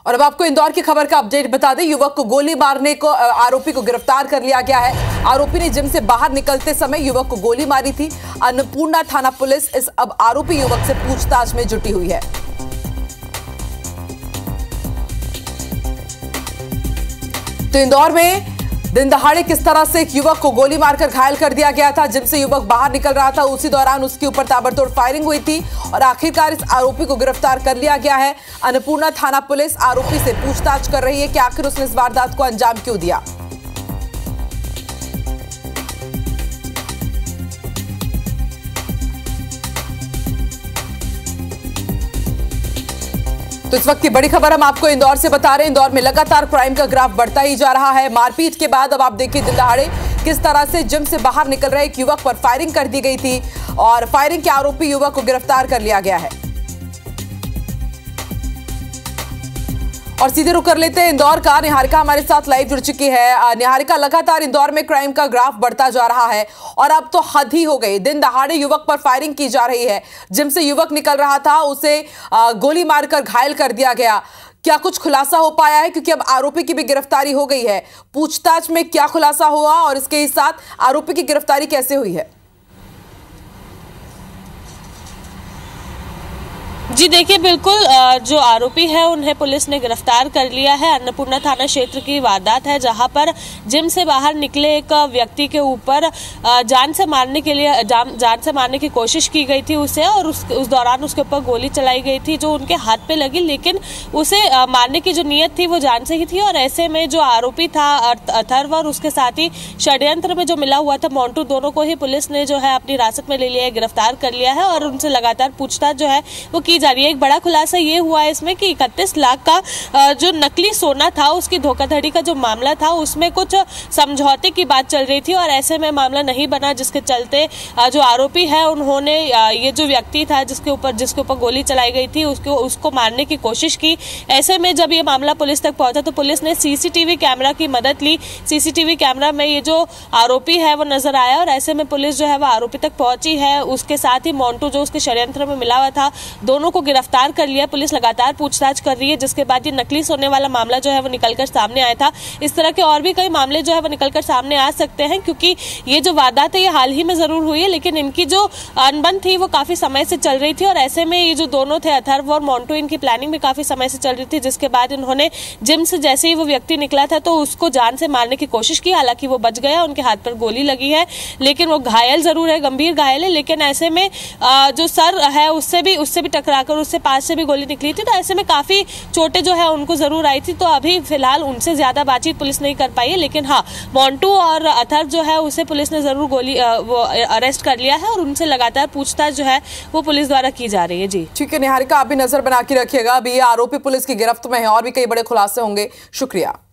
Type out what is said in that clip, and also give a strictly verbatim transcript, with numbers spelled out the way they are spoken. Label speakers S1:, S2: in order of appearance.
S1: और अब आपको इंदौर की खबर का अपडेट बता दें। युवक को गोली मारने को आरोपी को गिरफ्तार कर लिया गया है। आरोपी ने जिम से बाहर निकलते समय युवक को गोली मारी थी। अन्नपूर्णा थाना पुलिस इस अब आरोपी युवक से पूछताछ में जुटी हुई है। तो इंदौर में दिन दहाड़े किस तरह से एक युवक को गोली मारकर घायल कर दिया गया था। जिम से युवक बाहर निकल रहा था, उसी दौरान उसके ऊपर ताबड़तोड़ फायरिंग हुई थी और आखिरकार इस आरोपी को गिरफ्तार कर लिया गया है। अन्नपूर्णा थाना पुलिस आरोपी से पूछताछ कर रही है कि आखिर उसने इस वारदात को अंजाम क्यों दिया। तो इस वक्त की बड़ी खबर हम आपको इंदौर से बता रहे हैं। इंदौर में लगातार क्राइम का ग्राफ बढ़ता ही जा रहा है। मारपीट के बाद अब आप देखिए दिन दहाड़े किस तरह से जिम से बाहर निकल रहे एक युवक पर फायरिंग कर दी गई थी और फायरिंग के आरोपी युवक को गिरफ्तार कर लिया गया है। और सीधे रुक कर लेते हैं इंदौर का। निहारिका हमारे साथ लाइव जुड़ चुकी है। निहारिका, लगातार इंदौर में क्राइम का ग्राफ बढ़ता जा रहा है और अब तो हद ही हो गई। दिन दहाड़े युवक पर फायरिंग की जा रही है। जिम से युवक निकल रहा था, उसे गोली मारकर घायल कर दिया गया। क्या कुछ खुलासा हो पाया है? क्योंकि अब आरोपी की भी गिरफ्तारी हो गई है। पूछताछ में क्या खुलासा हुआ और इसके साथ आरोपी की गिरफ्तारी कैसे हुई है?
S2: जी देखिए, बिल्कुल जो आरोपी है उन्हें पुलिस ने गिरफ्तार कर लिया है। अन्नपूर्णा थाना क्षेत्र की वारदात है जहां पर जिम से बाहर निकले एक व्यक्ति के ऊपर जान से मारने के लिए जान, जान से मारने की कोशिश की गई थी उसे, और उस, उस दौरान उसके ऊपर गोली चलाई गई थी जो उनके हाथ पे लगी, लेकिन उसे मारने की जो नीयत थी वो जान से ही थी। और ऐसे में जो आरोपी था अथर्व और उसके साथ ही षड्यंत्र में जो मिला हुआ था मोन्टू, दोनों को ही पुलिस ने जो है अपनी हिरासत में ले लिया है, गिरफ्तार कर लिया है और उनसे लगातार पूछताछ जो है वो की जा रही है। एक बड़ा खुलासा ये हुआ है इसमें कि इकतीस लाख का जो नकली सोना था, उसकी धोखाधड़ी का जो मामला था उसमें कुछ समझौते की बात चल रही थी और ऐसे में मामला नहीं बना, जिसके चलते जो आरोपी है उन्होंने ये जो व्यक्ति था जिसके ऊपर जिसके ऊपर गोली चलाई गई थी उसको उसको मारने की कोशिश की। ऐसे में जब ये मामला पुलिस तक पहुंचा तो पुलिस ने सीसीटीवी कैमरा की मदद ली। सीसीटीवी कैमरा में ये जो आरोपी है वो नजर आया और ऐसे में पुलिस जो है वो आरोपी तक पहुंची है। उसके साथ ही मोन्टू जो उसके षड्यंत्र में मिला हुआ था, दोनों को गिरफ्तार कर लिया। पुलिस लगातार पूछताछ कर रही है, जिसके बाद ये नकली सोने वाला मामला जो है वो निकलकर सामने आया था। इस तरह के और भी कई मामले जो है वो निकलकर सामने आ सकते हैं, क्योंकि ये जो वारदात है ये हाल ही में जरूर हुई है, लेकिन इनकी जो अनबन थी वो काफी समय से चल रही थी और ऐसे में ये जो दोनों थे अथर्व और मोन्टू, इनकी प्लानिंग भी काफी समय से चल रही थी। जिसके बाद इन्होंने जिम से जैसे ही वो व्यक्ति निकला था तो उसको जान से मारने की कोशिश की। हालांकि वो बच गया, उनके हाथ पर गोली लगी है, लेकिन वो घायल जरूर है, गंभीर घायल है। लेकिन ऐसे में जो सर है उससे भी उससे भी टकराकर उससे पास से भी गोली निकली थी, तो ऐसे में काफी चोटें जो है उनको जरूर आई थी। तो अभी फिलहाल उनसे ज्यादा बातचीत पुलिस नहीं कर पाई है, लेकिन हाँ, मोन्टू और अथर्व जो है उसे पुलिस ने जरूर गोली वो अरेस्ट कर लिया है और उनसे लगातार पूछताछ जो है वो पुलिस द्वारा की जा रही है। जी
S1: ठीक है निहारिका, आप भी नजर बना के रखिएगा। अभी आरोपी पुलिस की गिरफ्त में है और भी कई बड़े खुलासे होंगे। शुक्रिया।